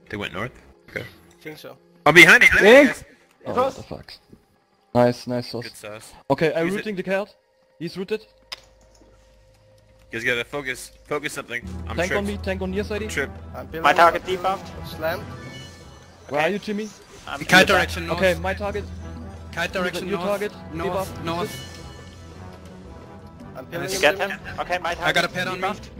They went north? Okay. I think so. Oh, behind it! Thanks. Oh, what the fuck. Nice, nice sauce. Good sauce. Okay, I'm Use rooting the card. He's rooted. You guys gotta focus. Focus something. I'm Tank tripped. on me, tank on near side. Trip. My target debuffed. Slam. Where are you, Jimmy? I'm Kite direction north. Okay, my target. Kite direction Your north. target. North. Debuff. North. I'm peeling You get him? Okay, my target I got a pet on me. debuffed.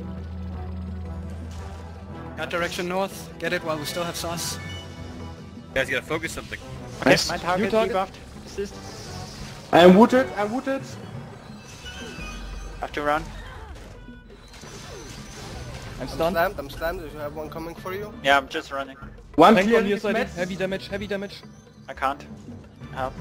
Kite direction north. Get it while we still have sauce. You guys gotta focus something. Okay, Nice. my You target target. debuffed. Assist. I'm wounded, I'm wounded. Have to run. I'm stunned. I'm slammed. If you have one coming for you. Yeah, I'm just running. One Tank clear on near is side. met. Heavy damage, heavy damage. I can't. Help.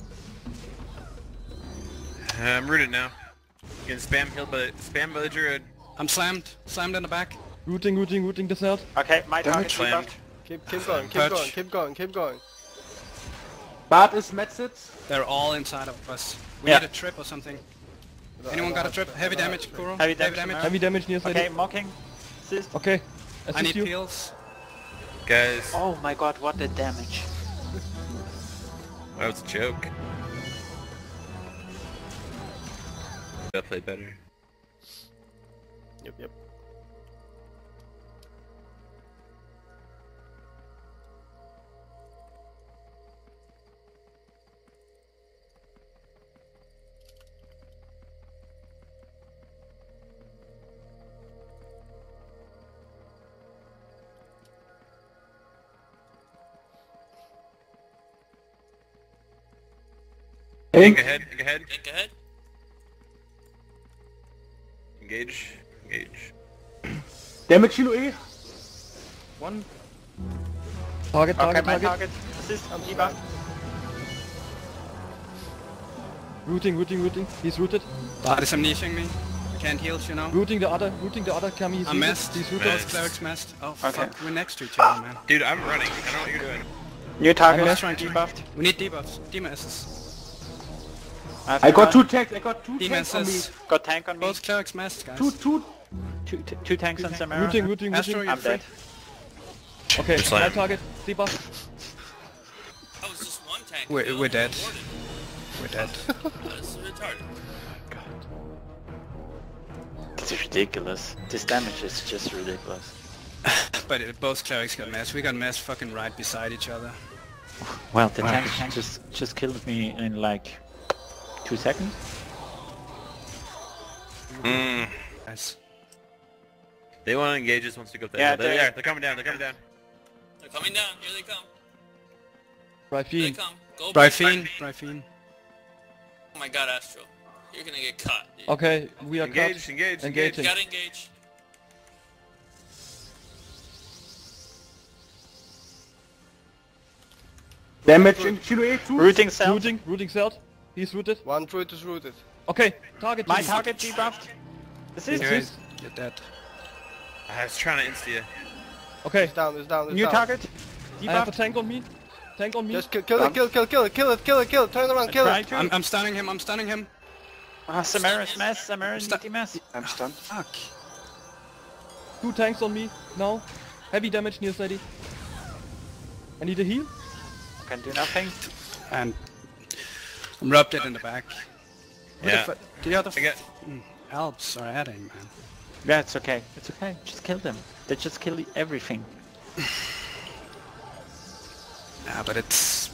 I'm rooted now. You can spam by the druid. I'm slammed. Slammed in the back. Rooting the cell. Okay, my target Slammed. debuffed. Keep going. Keep Touch. going. Keep going. Keep going. Bart is medset. They're all inside of us. We Yeah. need a trip or something. Anyone got a trip? Heavy damage, Kuro? Heavy damage. Heavy damage near side. Okay, mocking. Assist. Okay. I Assist need you. heals. Guys, Oh my god, what the damage. that was a joke. Gotta play better. Yep. Think ahead. Think ahead. Think ahead. Engage. Engage. Damage Chilo E. One. Target, Okay, target, my target. target. Assist. Debuff. Rooting. He's rooted. Bart is amnesiaing me. I can't heal, you know. Rooting the other Kami. He's I'm rooted. messed. He's Both rooted. Messed. clerics messed. Oh Okay. fuck, we're next to each other, man. Dude, I'm running. I don't know what you're doing. New target. I'm just trying to- debuffed. We need debuffs. DMSs. have I to got run. two tanks, I got two tanks on me. DMSs. Got tank on me. Both clerics messed, guys. Two tanks on Samara. Rooting. Astro, you're I'm free. dead. Okay, my Slam. target. Debuff. That was just one tank. We're dead. We're dead. That's retarded. This is ridiculous. This damage is just ridiculous. But both clerics got messed. We got messed fucking right beside each other. Well, the tank just killed me in like 2 seconds. Guys. They want to engage us once we go up that Yeah, hill. They're there. They're coming down. They're coming down. They're coming down. Here they come. Right Here they fiend. come. Go. Bryphene. Oh my god, Astro. You're gonna get caught, dude. Okay, we are Engage. cut. Engage. Engaging. You gotta engage. Damage in Chilo E, two. Rooting cell. Rooting cell. He's rooted. One druid is rooted. Okay, target. My Jimmy. target debuffed. Assist. Anyways, you're dead. I was trying to insta you. Okay, It's down. It's down. It's New down. target. I have a Debuffed. tank on me. Tank on me. Just kill it. Turn around. Kill Try it. to. I'm stunning him. Samara smash. Samara DMS. I'm stunned. Fuck. 2 tanks on me now. Heavy damage near side. I need a heal. Can do nothing. And I'm rubbed it in the back. Yeah. The other I got. Alps are adding, man. Yeah, it's okay. It's okay. Just kill them. They just kill everything. Yeah, but it's...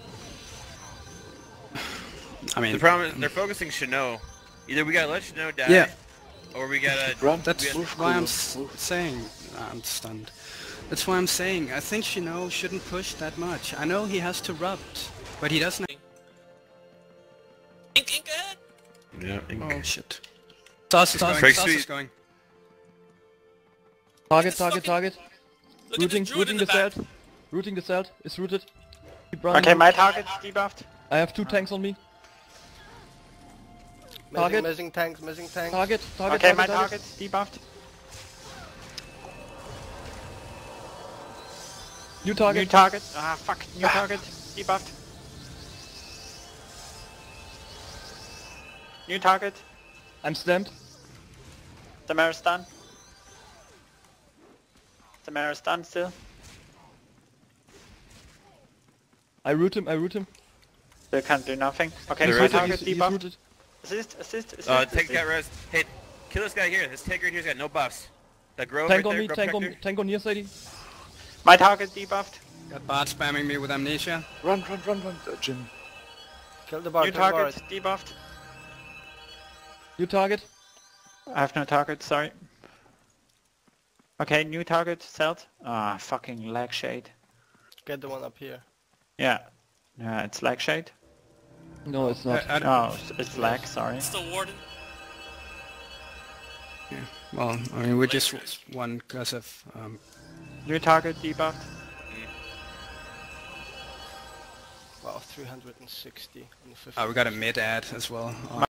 I mean... The problem is they're focusing Shino. Either we gotta let Shino die, Yeah. or we gotta. That's we why I'm saying... I'm stunned. That's why I'm saying I think Shino shouldn't push that much. I know he has to rubbed, but he doesn't... Ink ahead. Yeah. Oh shit. Sauce is going, Break sauce is sweet. going. Target. Look at this druid in the back. Rooting the cell. Is rooted. Keep running. Okay, my target debuffed. I have 2 tanks on me. Target. Missing tanks. Target. Okay, my target debuffed. New New target. target. Ah, fuck. New target debuffed. New target. I'm slammed. Samara stun. Samara stun still. I root him, I root him. They can't do nothing. Okay, They're my rooted, target He's debuffed. rooted. Assist, assist, assist. Tank got res. Hey, kill this guy here. This tank right here's got no buffs. That grove Tank right on there, me, grove tank on protector. me, tank on near side. My target debuffed. Got Bart spamming me with amnesia. Run, Jim. Kill the bar, New kill the bar. target debuffed. New target. I have no target, sorry. Okay, new target, Celt. Ah, fucking lag shade. Get the one up here. Yeah. Yeah, it's lag shade. No, it's not. Oh, it's lag, sorry. It's the warden. Well, I mean, we just won because of... New target debuffed. Wow, 360 on the 50. we got a mid ad as well.